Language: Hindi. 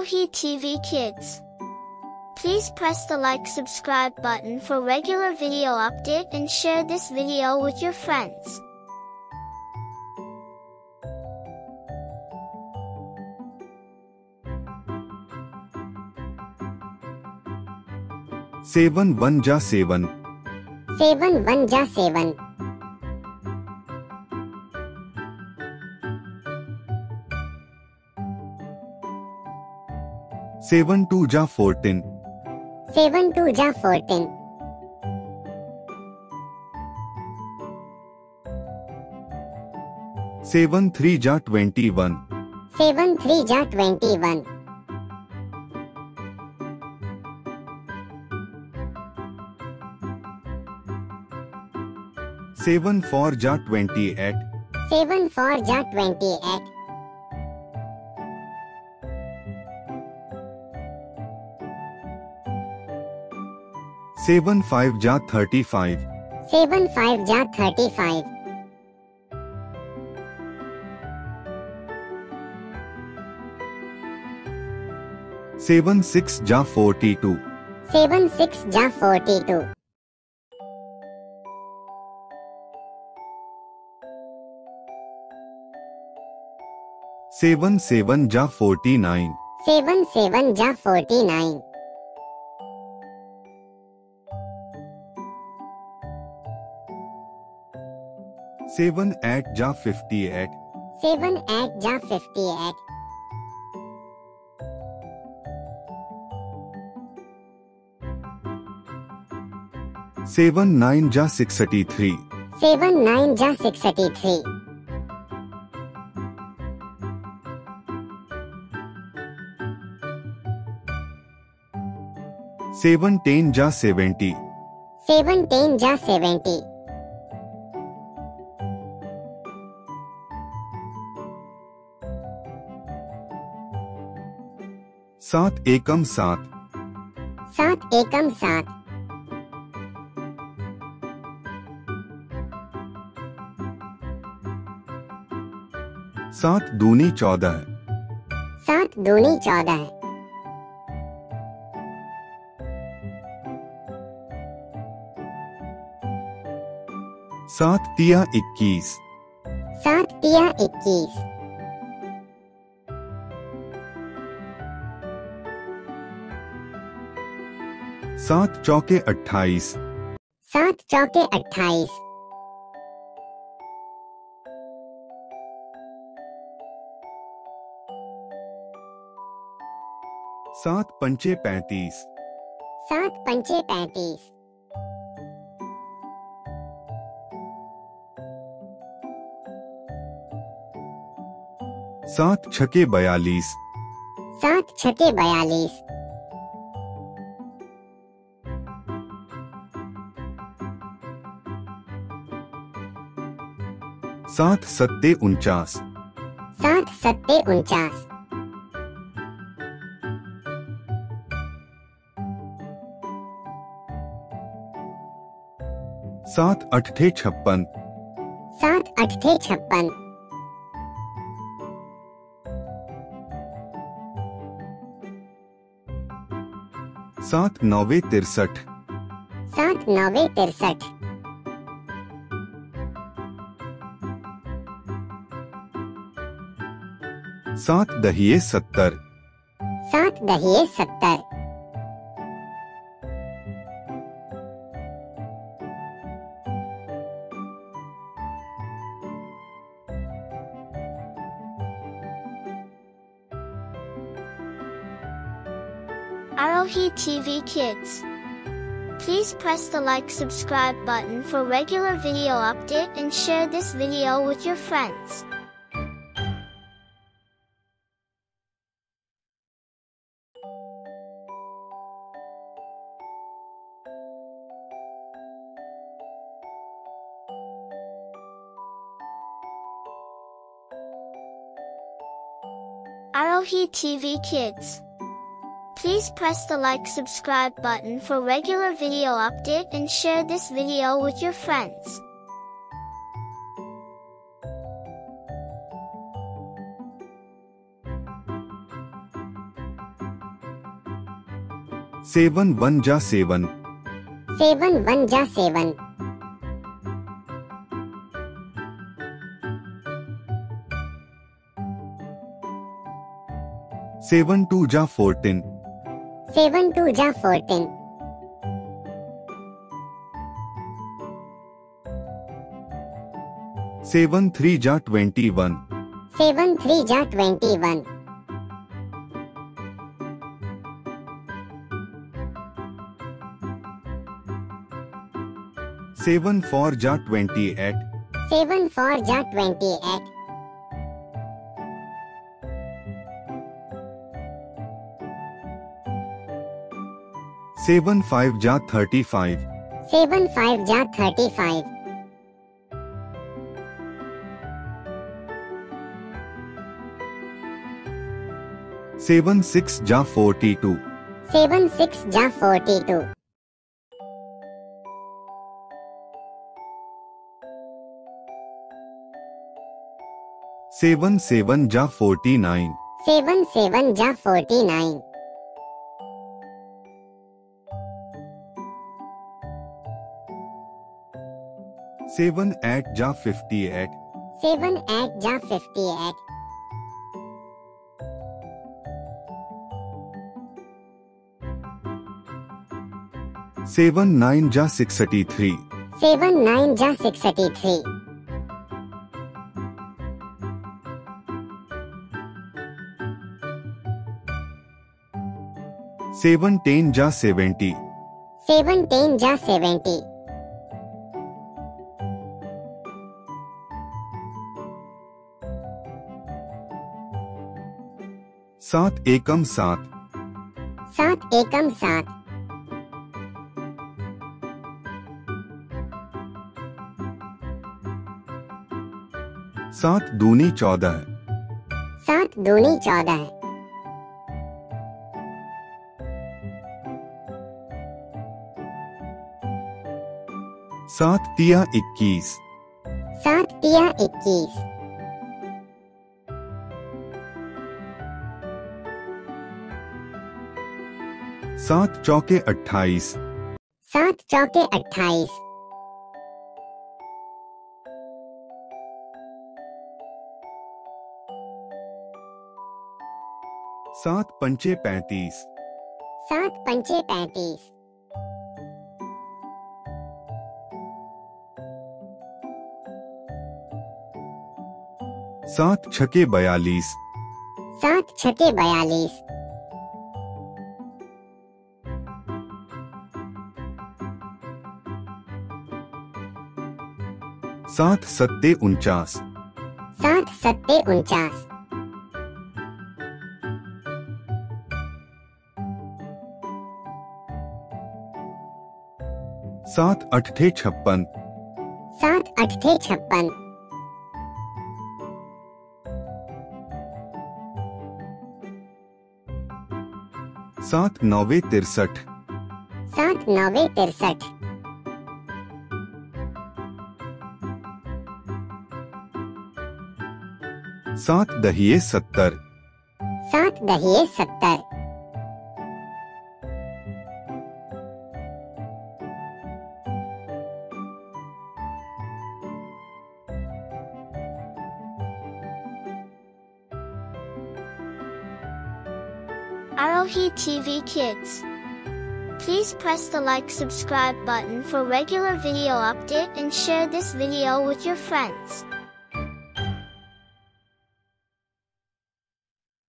Arohi TV Kids. Please press the like subscribe button for regular video update and share this video with your friends. Seven one ja seven. 7 1 ja 7. 7 2 ja 14. 7 2 ja 14. 7 3 ja 21. 7 3 ja 21. 7 4 ja 28. 7 4 ja 28. 7 5 ja 35. 7 5 ja 35. 7 6 ja 42. 7 6 ja 42. 7 7 ja 49. 7 7 ja 49. 7 8 ja 58. 7 8 ja 58. 7 9 ja 63. 7 9 ja 63. 7 10 ja 70. 7 10 ja 70. 7 एकम 7. 7 एकम 7. 7 दूनी 14. 7 दूनी 14. 7 तिया 21. 7 तिया 21. 7 चौके 28. 7 चौके 28. 7 पंचे 35. 7 पंचे 35. 7 छके 42. 7 छके 42. 7 सत्ते 49. 7 सत्ते 49. 7 अठठे 56. 7 अठठे 56. 7 नौवे 63. 7 नौवे 63. 7 दहिये 70. 7 दहिये 70. 'Arohi TV Kids. Please press the like subscribe button for regular video update and share this video with your friends. Arohi TV Kids. Please press the like subscribe button for regular video update and share this video with your friends. 7 1 जा 7, 7 1 जा 7, 7 2 जा 14, 7 2 जा 14, 7 3 जा 21, 7 3 जा 21, 7 4 जा 28, 7 4 जा 28, 7 5 जा 35, 7 5 जा 35, 7 6 जा 42, 7 6 जा 42, 7 7 जा 49, 7 7 जा 49, 7 8 जा 58, 7 8 जा 58, 7 9 जा 63, 7 9 जा 63, 7 10 जा 70, 7 10 जा 70, 7 एकम 7, 7 एकम 7, 7 दूनी 14, 7 दूनी 14, 7 तिया 21, 7 तिया 21, 7 चौके 28, 7 चौके 28, 7 पंचे 35, 7 पंचे 35, 7 छके 42, 7 छके 42, 7 सत्ते 49, 7 सत्ते 49, 7 अठठे 56, 7 अठठे 56, 7 नौवे 63, 7 नौवे 63, 7 दहिये 70, 7 दहिये 70, Arohi TV Kids. Please press the like subscribe button for regular video update and share this video with your friends.